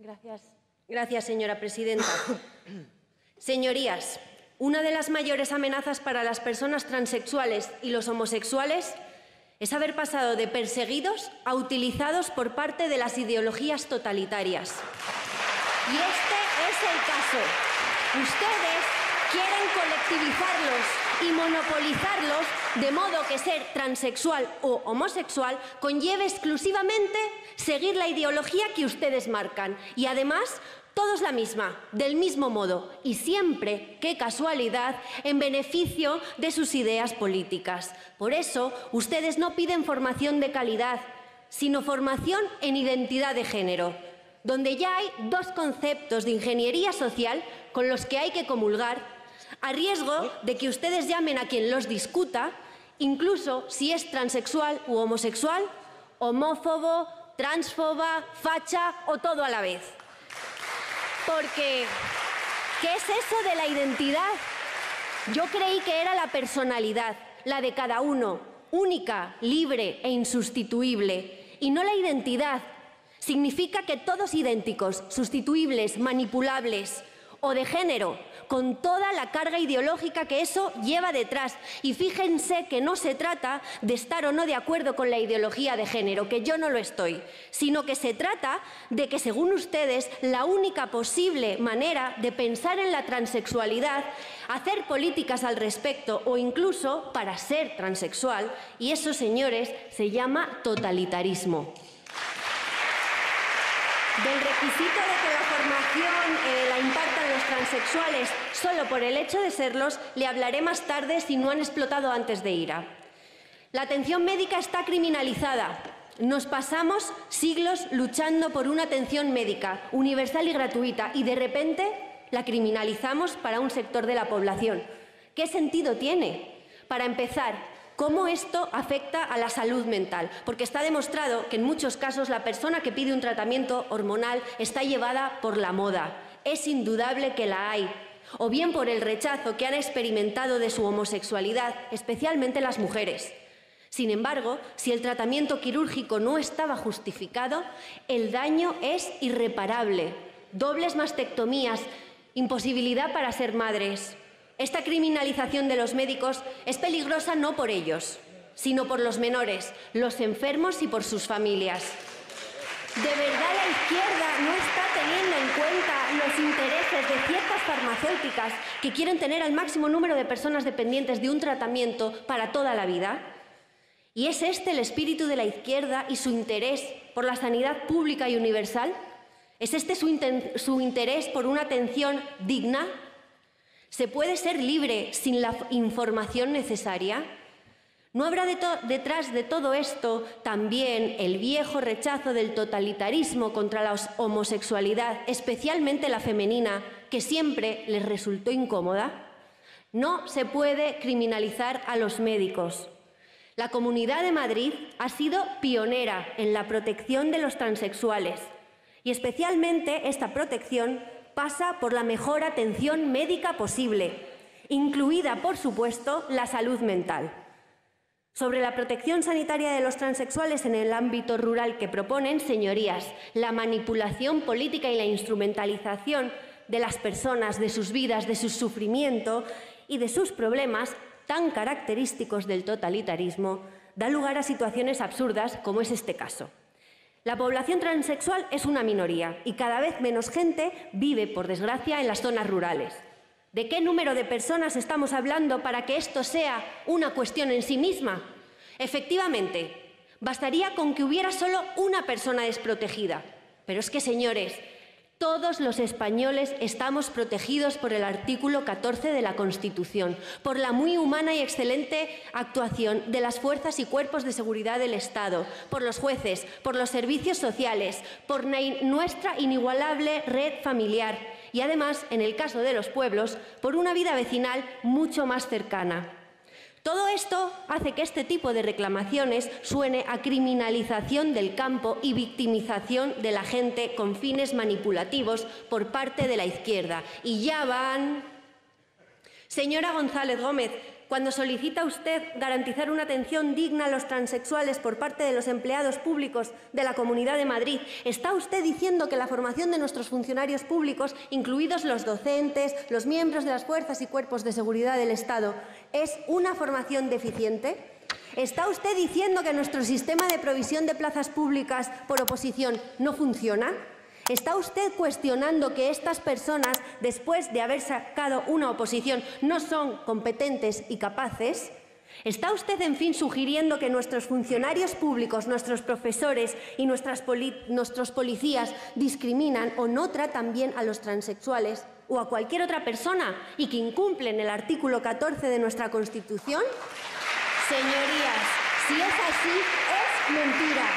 Gracias, señora presidenta. Señorías, una de las mayores amenazas para las personas transexuales y los homosexuales es haber pasado de perseguidos a utilizados por parte de las ideologías totalitarias. Y este es el caso. Ustedes quieren colectivizarlos y monopolizarlos de modo que ser transexual o homosexual conlleve exclusivamente seguir la ideología que ustedes marcan. Y además, todos la misma, del mismo modo y siempre, qué casualidad, en beneficio de sus ideas políticas. Por eso, ustedes no piden formación de calidad, sino formación en identidad de género, donde ya hay dos conceptos de ingeniería social con los que hay que comulgar, a riesgo de que ustedes llamen a quien los discuta, incluso si es transexual u homosexual, homófobo, transfoba, facha o todo a la vez. Porque, ¿qué es eso de la identidad? Yo creí que era la personalidad, la de cada uno, única, libre e insustituible, y no la identidad. Significa que todos idénticos, sustituibles, manipulables o de género, con toda la carga ideológica que eso lleva detrás. Y fíjense que no se trata de estar o no de acuerdo con la ideología de género, que yo no lo estoy, sino que se trata de que, según ustedes, la única posible manera de pensar en la transexualidad, hacer políticas al respecto o incluso para ser transexual, y eso, señores, se llama totalitarismo. Del requisito de que la formación la impartan los transexuales solo por el hecho de serlos, le hablaré más tarde si no han explotado antes de ira. La atención médica está criminalizada. Nos pasamos siglos luchando por una atención médica universal y gratuita y de repente la criminalizamos para un sector de la población. ¿Qué sentido tiene? Para empezar, ¿cómo esto afecta a la salud mental? Porque está demostrado que en muchos casos la persona que pide un tratamiento hormonal está llevada por la moda. Es indudable que la hay. O bien por el rechazo que han experimentado de su homosexualidad, especialmente las mujeres. Sin embargo, si el tratamiento quirúrgico no estaba justificado, el daño es irreparable. Dobles mastectomías, imposibilidad para ser madres. Esta criminalización de los médicos es peligrosa no por ellos, sino por los menores, los enfermos y por sus familias. ¿De verdad la izquierda no está teniendo en cuenta los intereses de ciertas farmacéuticas que quieren tener al máximo número de personas dependientes de un tratamiento para toda la vida? ¿Y es este el espíritu de la izquierda y su interés por la sanidad pública y universal? ¿Es este su interés por una atención digna? ¿Se puede ser libre sin la información necesaria? ¿No habrá detrás de todo esto también el viejo rechazo del totalitarismo contra la homosexualidad, especialmente la femenina, que siempre les resultó incómoda? No se puede criminalizar a los médicos. La Comunidad de Madrid ha sido pionera en la protección de los transexuales y especialmente esta protección pasa por la mejor atención médica posible, incluida, por supuesto, la salud mental. Sobre la protección sanitaria de los transexuales en el ámbito rural que proponen, señorías, la manipulación política y la instrumentalización de las personas, de sus vidas, de su sufrimiento y de sus problemas, tan característicos del totalitarismo, da lugar a situaciones absurdas como es este caso. La población transexual es una minoría y cada vez menos gente vive, por desgracia, en las zonas rurales. ¿De qué número de personas estamos hablando para que esto sea una cuestión en sí misma? Efectivamente, bastaría con que hubiera solo una persona desprotegida. Pero es que, señores, todos los españoles estamos protegidos por el artículo 14 de la Constitución, por la muy humana y excelente actuación de las fuerzas y cuerpos de seguridad del Estado, por los jueces, por los servicios sociales, por nuestra inigualable red familiar y, además, en el caso de los pueblos, por una vida vecinal mucho más cercana. Todo esto hace que este tipo de reclamaciones suene a criminalización del campo y victimización de la gente con fines manipulativos por parte de la izquierda. Y ya van. Señora González Gómez, cuando solicita usted garantizar una atención digna a los transexuales por parte de los empleados públicos de la Comunidad de Madrid, ¿está usted diciendo que la formación de nuestros funcionarios públicos, incluidos los docentes, los miembros de las fuerzas y cuerpos de seguridad del Estado, es una formación deficiente? ¿Está usted diciendo que nuestro sistema de provisión de plazas públicas por oposición no funciona? ¿Está usted cuestionando que estas personas, después de haber sacado una oposición, no son competentes y capaces? ¿Está usted, en fin, sugiriendo que nuestros funcionarios públicos, nuestros profesores y nuestros policías discriminan o no tratan bien a los transexuales o a cualquier otra persona y que incumplen el artículo 14 de nuestra Constitución? Señorías, si es así, es mentira.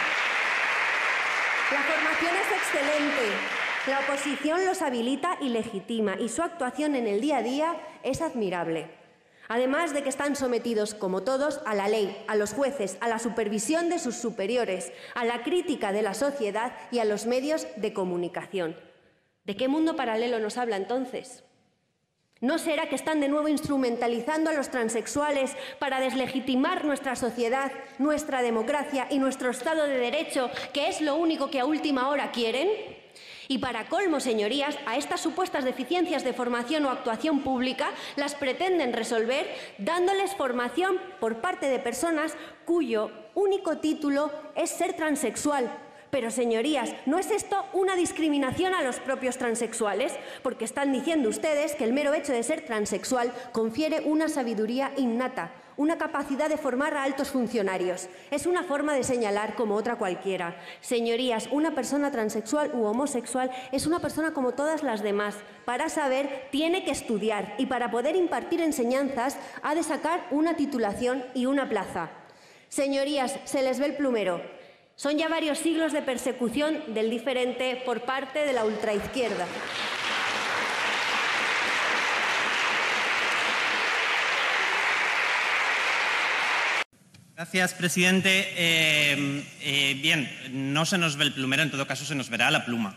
La formación es excelente, la oposición los habilita y legitima y su actuación en el día a día es admirable. Además de que están sometidos, como todos, a la ley, a los jueces, a la supervisión de sus superiores, a la crítica de la sociedad y a los medios de comunicación. ¿De qué mundo paralelo nos habla entonces? ¿No será que están de nuevo instrumentalizando a los transexuales para deslegitimar nuestra sociedad, nuestra democracia y nuestro Estado de Derecho, que es lo único que a última hora quieren? Y para colmo, señorías, a estas supuestas deficiencias de formación o actuación pública las pretenden resolver dándoles formación por parte de personas cuyo único título es ser transexual. Pero, señorías, ¿no es esto una discriminación a los propios transexuales? Porque están diciendo ustedes que el mero hecho de ser transexual confiere una sabiduría innata, una capacidad de formar a altos funcionarios. Es una forma de señalar como otra cualquiera. Señorías, una persona transexual u homosexual es una persona como todas las demás. Para saber, tiene que estudiar y para poder impartir enseñanzas ha de sacar una titulación y una plaza. Señorías, se les ve el plumero. Son ya varios siglos de persecución del diferente por parte de la ultraizquierda. Gracias, presidente. Bien, no se nos ve el plumero, en todo caso se nos verá la pluma.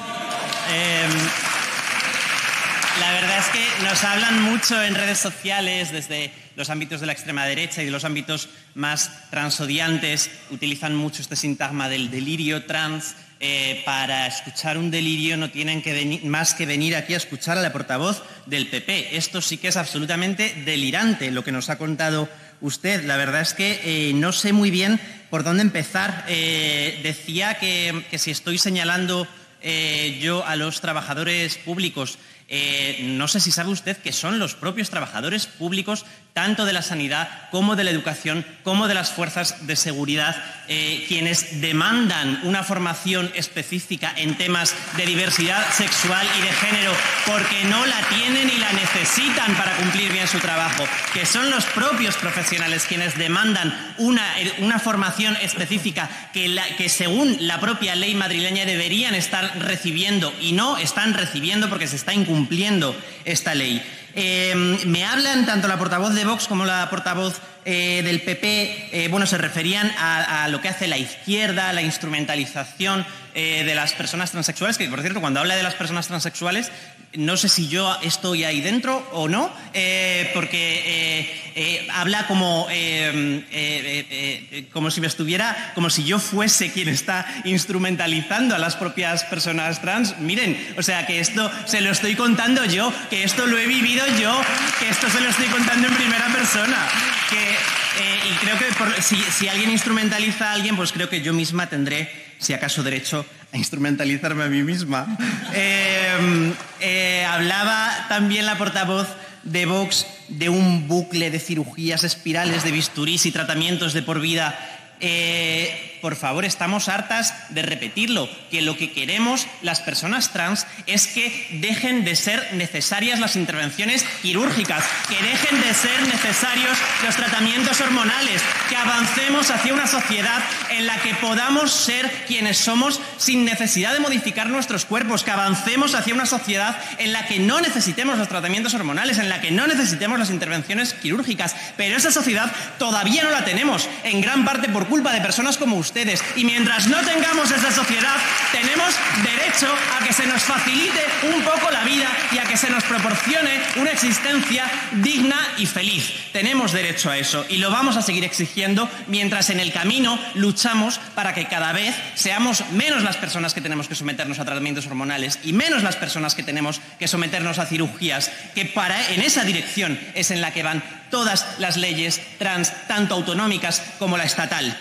La verdad es que nos hablan mucho en redes sociales, desde los ámbitos de la extrema derecha y de los ámbitos más transodiantes, utilizan mucho este sintagma del delirio trans. Para escuchar un delirio no tienen más que venir aquí a escuchar a la portavoz del PP. Esto sí que es absolutamente delirante lo que nos ha contado usted. La verdad es que no sé muy bien por dónde empezar. Decía que si estoy señalando yo a los trabajadores públicos, no sé si sabe usted que son los propios trabajadores públicos, tanto de la sanidad como de la educación, como de las fuerzas de seguridad, quienes demandan una formación específica en temas de diversidad sexual y de género porque no la tienen y la necesitan para cumplir bien su trabajo, que son los propios profesionales quienes demandan una formación específica que según la propia ley madrileña deberían estar recibiendo y no están recibiendo porque se está incumpliendo esta ley. Me hablan tanto la portavoz de Vox como la portavoz del PP, se referían a lo que hace la izquierda, la instrumentalización de las personas transexuales, que por cierto, cuando habla de las personas transexuales, no sé si yo estoy ahí dentro o no, porque habla como si yo fuese quien está instrumentalizando a las propias personas trans. Miren, o sea, que esto se lo estoy contando yo, que esto lo he vivido yo, que esto se lo estoy contando en primera persona. Y creo que si alguien instrumentaliza a alguien, pues creo que yo misma tendré, si acaso, derecho a instrumentalizarme a mí misma. Hablaba también la portavoz de Vox de un bucle de cirugías espirales, de bisturís y tratamientos de por vida. Por favor, estamos hartas de repetirlo, que lo que queremos las personas trans es que dejen de ser necesarias las intervenciones quirúrgicas, que dejen de ser necesarios los tratamientos hormonales, que avancemos hacia una sociedad en la que podamos ser quienes somos sin necesidad de modificar nuestros cuerpos, que avancemos hacia una sociedad en la que no necesitemos los tratamientos hormonales, en la que no necesitemos las intervenciones quirúrgicas. Pero esa sociedad todavía no la tenemos, en gran parte por culpa de personas como usted, ustedes. Y mientras no tengamos esa sociedad, tenemos derecho a que se nos facilite un poco la vida y a que se nos proporcione una existencia digna y feliz. Tenemos derecho a eso y lo vamos a seguir exigiendo mientras en el camino luchamos para que cada vez seamos menos las personas que tenemos que someternos a tratamientos hormonales y menos las personas que tenemos que someternos a cirugías, que en esa dirección es en la que van todas las leyes trans, tanto autonómicas como la estatal.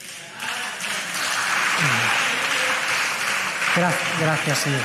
Gracias, señor.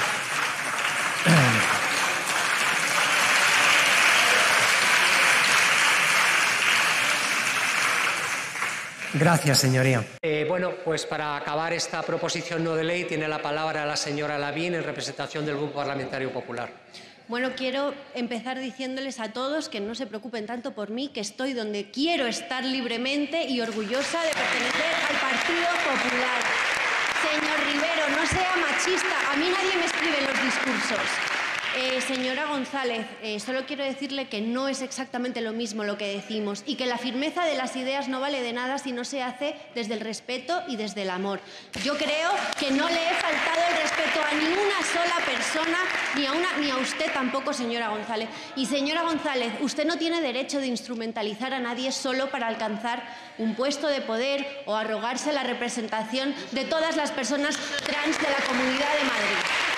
Gracias, señoría. Bueno, pues para acabar esta proposición no de ley tiene la palabra la señora Lavín en representación del Grupo Parlamentario Popular. Bueno, quiero empezar diciéndoles a todos que no se preocupen tanto por mí, que estoy donde quiero estar libremente y orgullosa de pertenecer al Partido Popular. Señor Rivero, no sea machista. A mí nadie me escribe los discursos. Señora González, solo quiero decirle que no es exactamente lo mismo lo que decimos y que la firmeza de las ideas no vale de nada si no se hace desde el respeto y desde el amor. Yo creo que no le he faltado el respeto a ni una sola persona, ni a usted tampoco, señora González. Y señora González, usted no tiene derecho de instrumentalizar a nadie solo para alcanzar un puesto de poder o arrogarse la representación de todas las personas trans de la Comunidad de Madrid.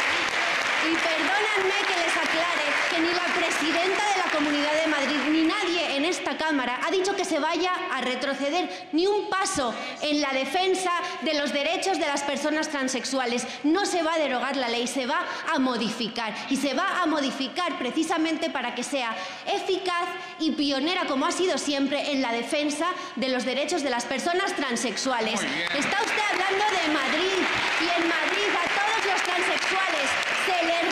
Y perdónenme que les aclare que ni la presidenta de la Comunidad de Madrid ni nadie en esta Cámara ha dicho que se vaya a retroceder ni un paso en la defensa de los derechos de las personas transexuales. No se va a derogar la ley, se va a modificar. Y se va a modificar precisamente para que sea eficaz y pionera, como ha sido siempre, en la defensa de los derechos de las personas transexuales. Está usted hablando de Madrid, y en Madrid a todos los transexuales se les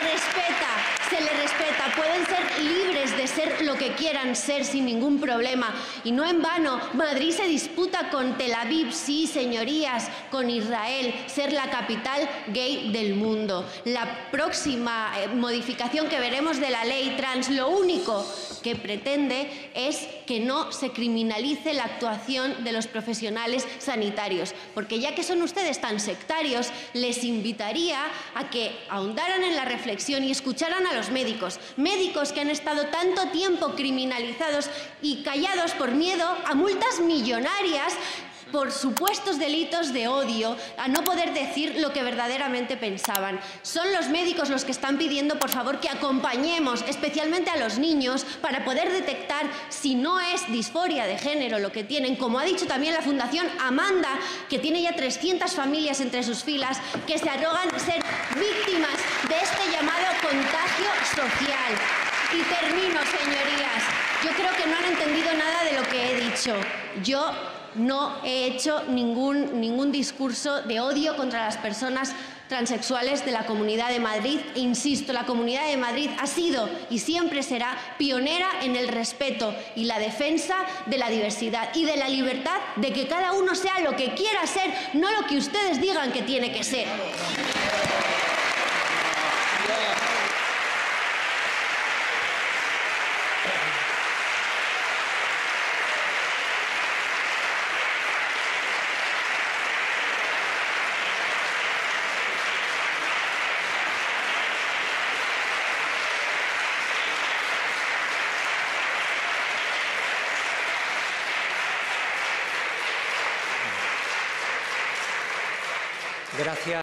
respeta, pueden ser libres de ser lo que quieran ser sin ningún problema. Y no en vano, Madrid se disputa con Tel Aviv, sí, señorías, con Israel, ser la capital gay del mundo. La próxima modificación que veremos de la ley trans, lo único que pretende es que no se criminalice la actuación de los profesionales sanitarios, porque ya que son ustedes tan sectarios, les invitaría a que ahondaran en la reflexión y escucharan a los médicos que han estado tanto tiempo criminalizados y callados por miedo a multas millonarias por supuestos delitos de odio, a no poder decir lo que verdaderamente pensaban. Son los médicos los que están pidiendo, por favor, que acompañemos especialmente a los niños para poder detectar si no es disforia de género lo que tienen, como ha dicho también la Fundación Amanda, que tiene ya 300 familias entre sus filas que se arrogan ser víctimas de este llamado contagio social. Y termino, señorías. Yo creo que no han entendido nada de lo que he dicho. Yo no he hecho ningún discurso de odio contra las personas transexuales de la Comunidad de Madrid. E insisto, la Comunidad de Madrid ha sido y siempre será pionera en el respeto y la defensa de la diversidad y de la libertad de que cada uno sea lo que quiera ser, no lo que ustedes digan que tiene que ser. Gracias.